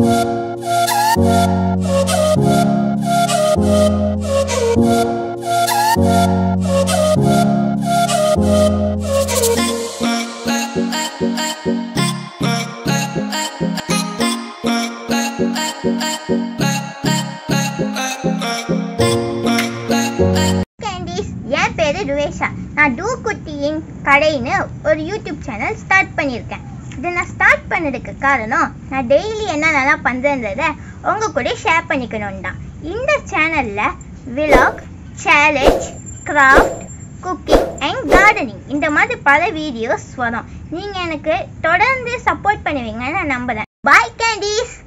நான் டூ குட்டியின் கடைன்னு ஒரு யூடியூப் சேனல் ஸ்டார்ட் பண்ணியிருக்கேன். இதை நான் ஸ்டார்ட் பண்ணதுக்கு காரணம் நான் டெய்லி என்னென்னலாம் பண்ணுறேன்றதை உங்கள் கூட ஷேர் பண்ணிக்கணும் தான். இந்த சேனலில் vlog, challenge, craft, cooking and gardening இந்த மாதிரி பல வீடியோஸ் வரும். நீங்கள் எனக்கு தொடர்ந்து சப்போர்ட் பண்ணுவீங்கன்னு நான் நம்புகிறேன். Bye candies.